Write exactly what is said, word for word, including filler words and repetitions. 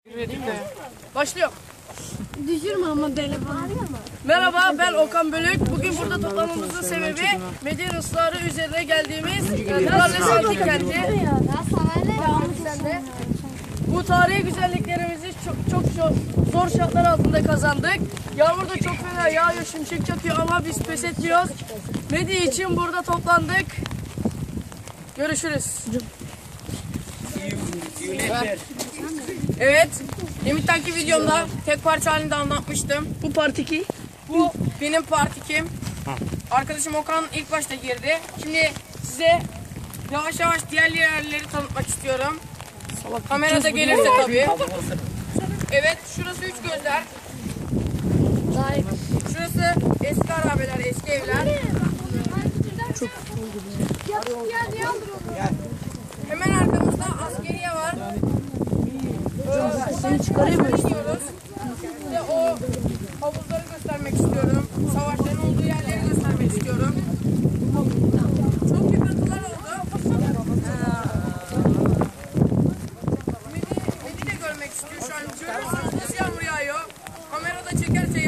Başlıyor. Düşürme ama telefonu. Merhaba, ben Okan Bölük. Bugün burada toplamamızın sebebi Medine ısrarı üzerine geldiğimiz Kırlarlı Saltik kenti. Bu tarihi güzelliklerimizi çok çok zor şartlar altında kazandık. Yağmur da çok fena yağıyor, şimşek çakıyor ama biz pes etmiyoruz. Medine için burada toplandık. Görüşürüz. Evet, deminki videomda tek parça halinde anlatmıştım. Bu part iki. Bu benim part ikim. Arkadaşım Okan ilk başta girdi. Şimdi size yavaş yavaş diğer yerleri tanıtmak istiyorum. Kamerada gelirse tabii. Evet, şurası üç gözler. Şurası eski arabeler, eski evler. Çok hemen arkamızda askeriye var. Seni çıkarıyoruz. Size o havuzları göstermek istiyorum. Savaşların olduğu yerleri göstermek istiyorum. Çok yıkıntılar oldu. Medine görmek istiyor şu an. Görüyorsunuz nasıl yağmur yağıyor. Kamerada çekerse